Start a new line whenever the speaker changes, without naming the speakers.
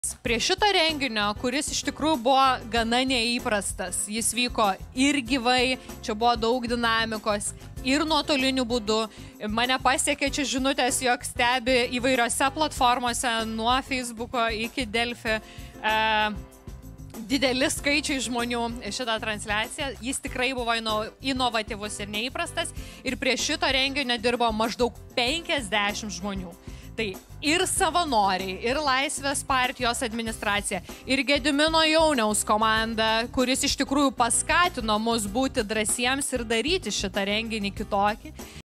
Prie šito renginio, kuris iš tikrųjų buvo gana neįprastas, jis vyko ir gyvai, čia buvo daug dinamikos, ir nuotoliniu būdu. Mane pasiekė čia žinutės, jog stebi įvairiose platformose, nuo Facebooko iki Delfi, dideli skaičiai žmonių šitą transliaciją. Jis tikrai buvo inovatyvus ir neįprastas. Ir prie šito renginio dirbo maždaug 50 žmonių. Tai ir savanoriai, ir Laisvės partijos administracija, ir Gedimino Jauniaus komanda, kuris iš tikrųjų paskatino mus būti drąsiems ir daryti šitą renginį kitokį.